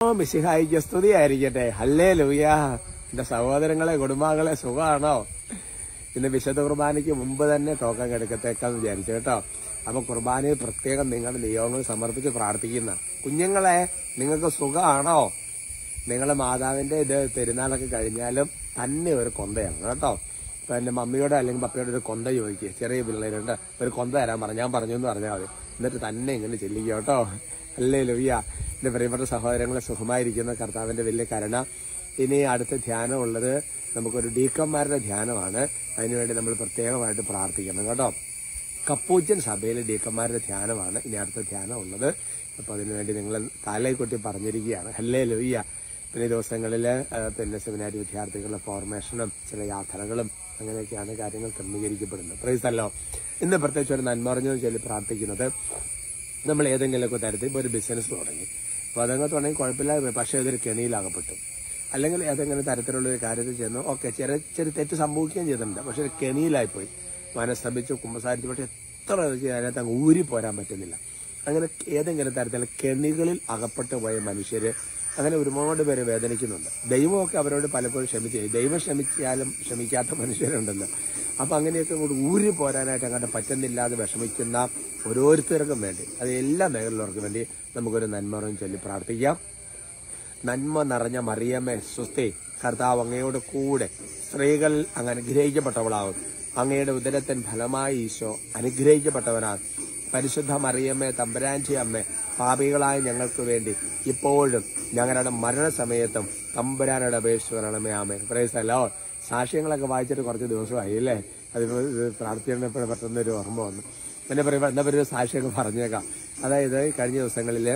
മിശിഹായിക്ക് സ്തുതിയായിരിക്കട്ടെ. ഹല്ലേലൂയ. എന്റെ സഹോദരങ്ങളെ, കുടുംബാംഗങ്ങളെ, സുഖമാണോ? ഇന്ന് വിശുദ്ധ കുർബാനയ്ക്ക് മുമ്പ് തന്നെ ടോക്കൺ എടുക്കത്തേക്കാന്ന് വിചാരിച്ചു കേട്ടോ. അപ്പൊ കുർബാനയിൽ പ്രത്യേകം നിങ്ങളുടെ നിയോഗങ്ങൾ സമർപ്പിച്ച് പ്രാർത്ഥിക്കുന്ന കുഞ്ഞുങ്ങളെ, നിങ്ങൾക്ക് സുഖമാണോ? നിങ്ങളെ മാതാവിന്റെ ഇത് പെരുന്നാളൊക്കെ കഴിഞ്ഞാലും തന്നെ ഒരു കൊന്തയാണ് കേട്ടോ. ഇപ്പൊ എന്റെ മമ്മിയോടെ അല്ലെങ്കിൽ പപ്പയോടെ ഒരു കൊന്ത ചോദിക്കുക. ചെറിയ പിള്ളേരുണ്ട്, ഒരു കൊന്ത തരാൻ പറഞ്ഞു. ഞാൻ പറഞ്ഞു എന്ന് പറഞ്ഞാൽ മതി. എന്നിട്ട് തന്നെ ഇങ്ങനെ ചെല്ലിക്കുക കേട്ടോ. ഹല്ലേലൂയ. എന്റെ പ്രിയപ്പെട്ട സഹോദരങ്ങളെ, സുഖമായിരിക്കുന്ന കർത്താവിന്റെ വലിയ കരുണ. ഇനി അടുത്ത ധ്യാനം ഉള്ളത് നമുക്കൊരു ഡീക്കന്മാരുടെ ധ്യാനമാണ്. അതിനുവേണ്ടി നമ്മൾ പ്രത്യേകമായിട്ട് പ്രാർത്ഥിക്കണം കേട്ടോ. കപ്പൂച്ചൻ സഭയിലെ ഡീക്കന്മാരുടെ ധ്യാനമാണ് ഇനി അടുത്ത ധ്യാനം ഉള്ളത്. അപ്പൊ അതിനുവേണ്ടി നിങ്ങൾ തലയെക്കുട്ടി പറഞ്ഞിരിക്കുകയാണ്. ഹല്ലേലൂയ. പിന്നെ ദിവസങ്ങളിൽ പിന്നെ സെമിനാരി വിദ്യാർത്ഥികളുടെ ഫോർമേഷനും ചില യാത്രകളും അങ്ങനെയൊക്കെയാണ് കാര്യങ്ങൾ ക്രമീകരിക്കപ്പെടുന്നത്. പ്രൈസല്ലോ. ഇന്ന് പ്രത്യേകിച്ച് ഒരു നന്മ അറിഞ്ഞെന്ന് ചൊല്ലി പ്രാർത്ഥിക്കുന്നത്, നമ്മൾ ഏതെങ്കിലുമൊക്കെ തരത്തിൽ ഇപ്പോൾ ഒരു ബിസിനസ് തുടങ്ങി. അപ്പോൾ അതങ്ങ് തുടങ്ങി കുഴപ്പമില്ല, പക്ഷേ ഇതൊരു കെണിയിലാകപ്പെട്ടു. അല്ലെങ്കിൽ ഏതെങ്കിലും തരത്തിലുള്ള ഒരു കാര്യത്തിൽ ചെന്ന് ചെറിയ തെറ്റ് സംഭവിക്കുകയും ചെയ്തിട്ടുണ്ട്, പക്ഷെ ഒരു കെണിയിലായിപ്പോയി. മനസ്തപിച്ച് കുമ്പസാരിച്ച്, പക്ഷെ എത്ര അതിനകത്ത് അങ്ങ് ഊരിപ്പോരാൻ പറ്റുന്നില്ല. അങ്ങനെ ഏതെങ്കിലും തരത്തിൽ കെണികളിൽ അകപ്പെട്ടു പോയ മനുഷ്യര് അങ്ങനെ ഒരുപാട് പേര് വേദനിക്കുന്നുണ്ട്. ദൈവമൊക്കെ അവരോട് പലപ്പോഴും ക്ഷമിച്ചു. ദൈവം ക്ഷമിച്ചാലും ക്ഷമിക്കാത്ത മനുഷ്യരുണ്ടല്ലോ. അപ്പൊ അങ്ങനെയൊക്കെ കൂടി ഊരി പോരാനായിട്ട് അങ്ങോട്ട് പറ്റുന്നില്ലാതെ വിഷമിക്കുന്ന ഓരോരുത്തർക്കും വേണ്ടി, അത് എല്ലാ മേഖലയിലുള്ളവർക്കും വേണ്ടി നമുക്കൊരു നന്മ ചൊല്ലി പ്രാർത്ഥിക്കാം. നന്മ നിറഞ്ഞ മറിയമ്മേ സ്വസ്തി, കർത്താവ് അങ്ങയോട് കൂടെ സ്ത്രീകൾ അങ്ങ് അനുഗ്രഹിക്കപ്പെട്ടവളാകും. അങ്ങയുടെ ഉദരത്തിൻ ഫലമായി ഈശോ അനുഗ്രഹിക്കപ്പെട്ടവനാണ്. പരിശുദ്ധ മറിയമ്മേ തമ്പുരാന്റെ അമ്മേ, പാപികളായ ഞങ്ങൾക്ക് വേണ്ടി ഇപ്പോഴും ഞങ്ങളുടെ മരണസമയത്തും തമ്പുരാനോട് അപേക്ഷിച്ച് വരണമേ. ആമേൻ. Praise the lord. സാക്ഷ്യങ്ങളൊക്കെ വായിച്ചിട്ട് കുറച്ച് ദിവസമായി അല്ലേ? അതിപ്പോൾ പ്രാർത്ഥിച്ചപ്പോൾ പെട്ടെന്നൊരു ഓർമ്മ വന്നു. എന്നാ ഒരു സാക്ഷിയൊക്കെ പറഞ്ഞേക്കാം. അതായത് കഴിഞ്ഞ ദിവസങ്ങളിൽ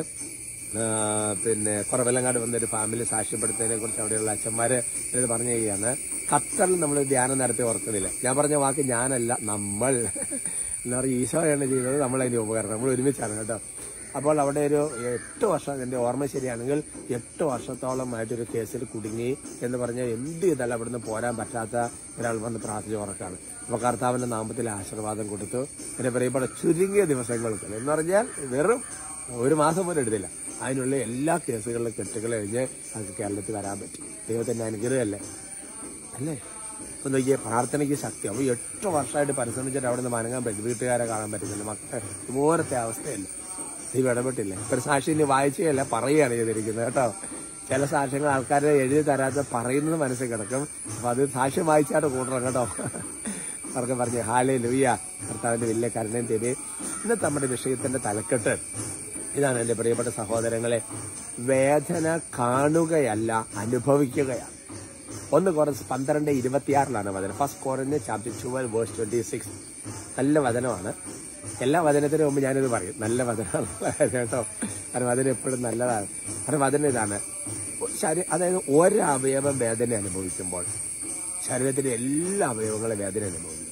പിന്നെ കുറവെല്ലങ്ങാട് വന്നൊരു ഫാമിലി സാക്ഷ്യപ്പെടുത്തുന്നതിനെ കുറിച്ച് അവിടെയുള്ള അച്ഛന്മാര് ഇത് പറഞ്ഞു കഴിയാണ്. ഖത്തറിൽ നമ്മൾ ധ്യാനം നടത്തി ഓർക്കുന്നില്ല. ഞാൻ പറഞ്ഞ വാക്ക് ഞാനല്ല, നമ്മൾ എന്താ പറയുക, ഈശോയാണ് ചെയ്തത്, നമ്മളതിന്റെ ഉപകരണം, നമ്മൾ ഒരുമിച്ചാണ് കേട്ടോ. അപ്പോൾ അവിടെ ഒരു 8 വർഷം, എന്റെ ഓർമ്മ ശരിയാണെങ്കിൽ 8 വർഷത്തോളമായിട്ടൊരു കേസിൽ കുടുങ്ങി എന്ന് പറഞ്ഞാൽ എന്ത് ചെയ്താലും അവിടുന്ന് പോരാൻ പറ്റാത്ത ഒരാൾ വന്ന് പ്രാർത്ഥിച്ച ഉറക്കാണ്. അപ്പൊ കർത്താവിന്റെ നാമത്തിൽ ആശീർവാദം കൊടുത്തു. എന്റെ പ്രിയപ്പെട്ട ചുരുങ്ങിയ ദിവസങ്ങൾക്ക് എന്ന് പറഞ്ഞാൽ വെറും 1 മാസം പോലും എടുത്തില്ല, അതിനുള്ള എല്ലാ കേസുകളിലും കെട്ടുകൾ കഴിഞ്ഞ് അത് കേരളത്തിൽ വരാൻ പറ്റി. ദൈവത്തിന്റെ അനുഗ്രഹമല്ലേ അല്ലേ? അപ്പൊ നോക്കിയ പ്രാർത്ഥനയ്ക്ക് ശക്തി. അപ്പൊ 8 വർഷമായിട്ട് പരിശ്രമിച്ചിട്ട് അവിടെ നിന്ന് മനങ്ങാൻ പറ്റും, വീട്ടുകാരെ കാണാൻ പറ്റുന്നില്ല, മക്കൾ ഇതുപോലത്തെ അവസ്ഥയല്ല. ദൈവം ഇടപെട്ടില്ല. ഒരു സാക്ഷി ഇനി വായിക്കുകയല്ല, പറയുകയാണ് ചെയ്തിരിക്കുന്നത് കേട്ടോ. ചില സാക്ഷ്യങ്ങൾ ആൾക്കാരെ എഴുതി തരാതെ പറയുന്നത് മനസ്സിൽ കിടക്കും. അപ്പൊ അത് സാക്ഷ്യം വായിച്ചായിട്ട് കൂട്ടണം കേട്ടോ. അവർക്ക് പറഞ്ഞു ഹല്ലേലൂയ, കർത്താവിന്റെ വലിയ കരുണയും തേടി. ഇന്നത്തെ നമ്മുടെ വിഷയത്തിന്റെ തലക്കെട്ട് ഇതാണ് എന്റെ പ്രിയപ്പെട്ട സഹോദരങ്ങളെ. വേദന കാണുകയല്ല, അനുഭവിക്കുകയാണ്. 1 Corinthians 12:26 വചനം. 1 Corinthians chapter 12 verse 26. നല്ല വചനമാണ്. എല്ലാ വചനത്തിനും മുമ്പ് ഞാനിത് പറയും, നല്ല വചനമാണ് കേട്ടോ. കാരണം അതിനെപ്പോഴും നല്ലതാണ്. കാരണം വചനം ഇതാണ്, അതായത് ഒരവയവം വേദന അനുഭവിക്കുമ്പോൾ ശരീരത്തിലെ എല്ലാ അവയവങ്ങളും വേദന അനുഭവിക്കും.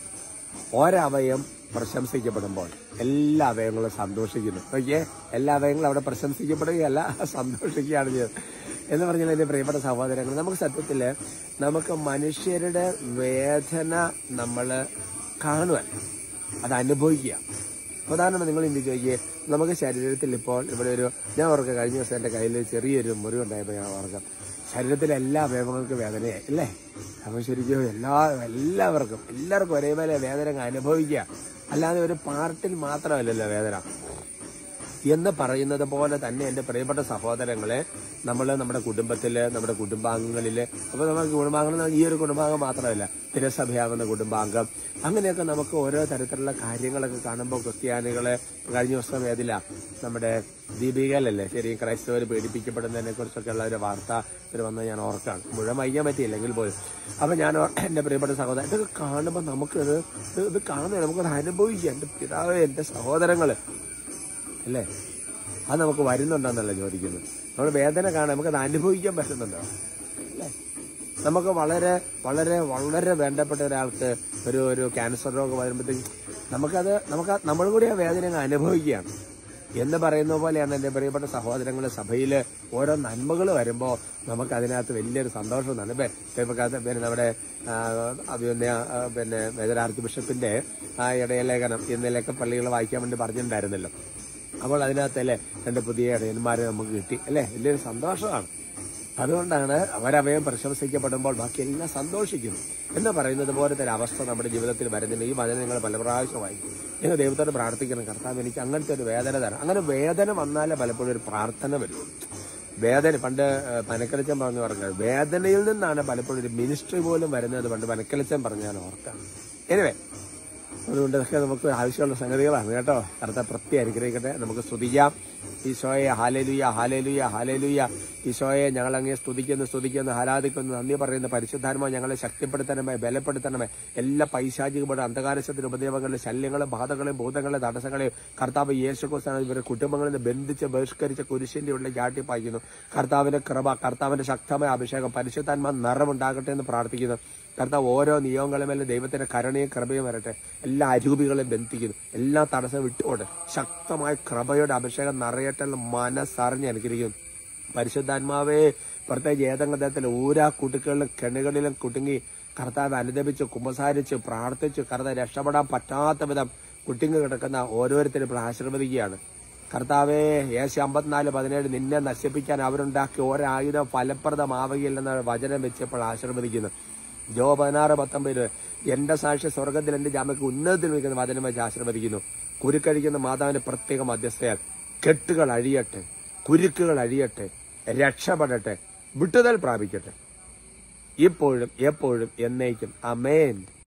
ഒരവയവം പ്രശംസിക്കപ്പെടുമ്പോൾ എല്ലാ അവയവങ്ങളും സന്തോഷിക്കുന്നു. ഓക്കെ, എല്ലാ അവയവങ്ങളും അവിടെ പ്രശംസിക്കപ്പെടുകയല്ല, സന്തോഷിക്കുകയാണ് ചെയ്യുന്നത് എന്ന് പറഞ്ഞാൽ എന്റെ പ്രിയപ്പെട്ട സഹോദരങ്ങൾ, നമുക്ക് സത്യത്തില് നമുക്ക് മനുഷ്യരുടെ വേദന നമ്മൾ കാണുമല്ല, അത് അനുഭവിക്കുക. ഉദാഹരണം നിങ്ങൾ എന്ത് ചോദിക്കുക, നമുക്ക് ശരീരത്തിൽ ഇപ്പോൾ ഇവിടെ ഞാൻ ഓർക്കുക, കഴിഞ്ഞ ദിവസം എന്റെ കയ്യിൽ ചെറിയൊരു മുറിവുണ്ടായപ്പോൾ ഞാൻ ഓർക്കാം, ശരീരത്തിലെ എല്ലാ അവയവങ്ങൾക്കും വേദനയായി അല്ലേ? അപ്പം ശരിക്കും എല്ലാവർക്കും ഒരേപോലെ വേദന അനുഭവിക്കുക, അല്ലാതെ ഒരു പാർട്ടിൽ മാത്രമല്ലല്ലോ വേദന എന്ന് പറയുന്നത് പോലെ തന്നെ എന്റെ പ്രിയപ്പെട്ട സഹോദരങ്ങളെ, നമ്മൾ നമ്മുടെ കുടുംബത്തില്, നമ്മുടെ കുടുംബാംഗങ്ങളില്, അപ്പൊ നമുക്ക് കുടുംബാംഗങ്ങൾ ഈ ഒരു കുടുംബാംഗം മാത്രമല്ല, തിരസഭയാകുന്ന കുടുംബാംഗം, അങ്ങനെയൊക്കെ നമുക്ക് ഓരോ തരത്തിലുള്ള കാര്യങ്ങളൊക്കെ കാണുമ്പോൾ ക്രിസ്ത്യാനികളെ കഴിഞ്ഞ ദിവസം ഏതില്ല നമ്മുടെ ദീപികയിലല്ലേ ശരി ക്രൈസ്തവർ പീഡിപ്പിക്കപ്പെടുന്നതിനെ കുറിച്ചൊക്കെയുള്ള ഒരു വാർത്ത വന്ന് ഞാൻ ഓർക്കാണ്. മുഴുവൻ വൈകാൻ പറ്റിയില്ലെങ്കിൽ പോലും. അപ്പൊ ഞാൻ എന്റെ പ്രിയപ്പെട്ട സഹോദരൻ, ഇതൊക്കെ കാണുമ്പോൾ നമുക്കിത് കാണുന്നത് നമുക്കത് അനുഭവിക്കാം. എന്റെ പിതാവ്, എന്റെ സഹോദരങ്ങള് അല്ലേ, അത് നമുക്ക് വരുന്നുണ്ടെന്നല്ല ചോദിക്കുന്നത്. നമ്മൾ വേദന കാണാൻ നമുക്കത് അനുഭവിക്കാൻ പറ്റുന്നുണ്ടോ അല്ലേ? നമുക്ക് വളരെ വളരെ വളരെ വേണ്ടപ്പെട്ട ഒരാൾക്ക് ഒരു ക്യാൻസർ രോഗം വരുമ്പോഴത്തേക്കും നമ്മളും കൂടി ആ വേദന അനുഭവിക്കുകയാണ് എന്ന് പറയുന്ന പോലെയാണ് എന്റെ പ്രിയപ്പെട്ട സഹോദരങ്ങളെ. സഭയിൽ ഓരോ നന്മകൾ വരുമ്പോൾ നമുക്ക് അതിനകത്ത് വലിയൊരു സന്തോഷം എന്നാണ്. പിന്നെ നമ്മുടെ മേജർ ആർച്ച് ബിഷപ്പിന്റെ ആ ഇടയലേഖനം ഇന്നലെയൊക്കെ പള്ളികൾ വായിക്കാൻ വേണ്ടി പറഞ്ഞിട്ടുണ്ടായിരുന്നല്ലോ. അപ്പോൾ അതിനകത്തല്ലേ 2 പുതിയ ഇടയന്മാരെ നമുക്ക് കിട്ടി അല്ലേ? വലിയൊരു സന്തോഷമാണ്. അതുകൊണ്ടാണ് അവരവയും പ്രശംസിക്കപ്പെടുമ്പോൾ ബാക്കിയെല്ലാം സന്തോഷിക്കുന്നു എന്ന് പറയുന്നത് പോലത്തെ ഒരു അവസ്ഥ നമ്മുടെ ജീവിതത്തിൽ വരുന്നില്ല. ഈ വചനം നിങ്ങൾ പല പ്രാവശ്യം വായിക്കും. നിങ്ങൾ ദൈവത്തോട് പ്രാർത്ഥിക്കണം, കർത്താവ് എനിക്ക് അങ്ങനത്തെ ഒരു വേദന തരാം. അങ്ങനെ വേദന വന്നാലേ പലപ്പോഴും ഒരു പ്രാർത്ഥന വരും. വേദന പണ്ട് പനക്കലച്ചൻ പറഞ്ഞത് വേദനയിൽ നിന്നാണ് പലപ്പോഴും ഒരു മിനിസ്ട്രി പോലും വരുന്നത്. പണ്ട് പനക്കലച്ചൻ പറഞ്ഞാൽ ഓർക്കാം. എനിവേ, അതുകൊണ്ട് ഇതൊക്കെ നമുക്ക് ആവശ്യമുള്ള സംഗതികളാണ് കേട്ടോ. കർത്താവ് പ്രത്യേകം അനുഗ്രഹിക്കട്ടെ. നമുക്ക് സ്തുതിക്കാം. ഈശോയെ ഹല്ലേലൂയ, ഹല്ലേലൂയ, ഹല്ലേലൂയ. ഈശോയെ ഞങ്ങൾ അങ്ങേ സ്തുതിക്കുന്നു, ആരാധിക്കുന്നു, നന്ദി പറയുന്ന പരിശുദ്ധാത്മാവ് ഞങ്ങളെ ശക്തിപ്പെടുത്തണമേ, ബലപ്പെടുത്തണമേ. എല്ലാ പൈശാചികമായ അന്ധകാരത്തിന്റെ ഉപദ്രവങ്ങളിലെ ശല്യങ്ങളും ബാധകളെയും ഭൂതങ്ങളെ തടസ്സങ്ങളെയും കർത്താവ് യേശുക്രിസ്തുവിനെ ഇവരുടെ കുടുംബങ്ങളിൽ നിന്ന് ബന്ധിച്ച് ബഹിഷ്കരിച്ച കുരിശിന്റെ ഉള്ളിൽ ആട്ടിപ്പായിക്കുന്നു. കർത്താവിന്റെ കൃപ, കർത്താവിന്റെ ശക്തമായ അഭിഷേകം, പരിശുദ്ധാത്മാ നിറമുണ്ടാകട്ടെ എന്ന് പ്രാർത്ഥിക്കുന്നു. കർത്താവ് ഓരോ നിയോഗങ്ങളുമേലും ദൈവത്തിന്റെ കരുണയും കൃപയും വരട്ടെ. എല്ലാ അരൂപികളെയും ബന്ധിക്കുന്നു, എല്ലാ തടസ്സം വിട്ടുകൊണ്ട് ശക്തമായ കൃപയുടെ അഭിഷേകം നിറയട്ടെ എന്ന് മനസ്സറിഞ്ഞ് അനുഗ്രഹിക്കുന്നു. പരിശുദ്ധാത്മാവേ, പ്രത്യേകിച്ച് ഏതെങ്കിലും ഊരാ കുടുക്കുകളിലും കെണികളിലും കുടുങ്ങി കർത്താവ് അനുദപിച്ച് കുമ്പസാരിച്ച് പ്രാർത്ഥിച്ച് കർത്താവ് രക്ഷപ്പെടാൻ പറ്റാത്ത വിധം കുട്ടിങ്ങി കിടക്കുന്ന ഓരോരുത്തരും ഇപ്പോൾ ആശീർവദിക്കുകയാണ്. കർത്താവേ, യേശു 54:17 നിന്നെ നശിപ്പിക്കാൻ അവരുണ്ടാക്കിയ ഒരായുധം ഫലപ്രദമാവുകയില്ലെന്ന വചനം വെച്ചപ്പോൾ ആശീർവദിക്കുന്നു. ജോബ് 16:19 എന്റെ സാക്ഷി സ്വർഗത്തിൽ എന്റെ ജാമയ്ക്ക് ഉന്നതത്തിൽ നിൽക്കുന്ന വചനം വെച്ച് ആശീർവദിക്കുന്നു. കുരുക്കഴിക്കുന്ന മാതാവിന്റെ പ്രത്യേക മധ്യസ്ഥയാൽ കെട്ടുകൾ അഴിയട്ടെ, കുരുക്കുകൾ അഴിയട്ടെ, രക്ഷപ്പെടട്ടെ, വിട്ടുതൽ പ്രാപിക്കട്ടെ, ഇപ്പോഴും എപ്പോഴും എന്നേക്കും. ആമേൻ.